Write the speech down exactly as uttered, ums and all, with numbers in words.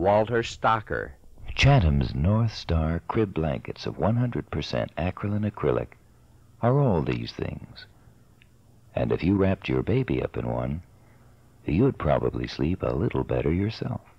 Walter Stocker. Chatham's North Star crib blankets of one hundred percent acrylic acrylic are all these things. And if you wrapped your baby up in one, you'd probably sleep a little better yourself.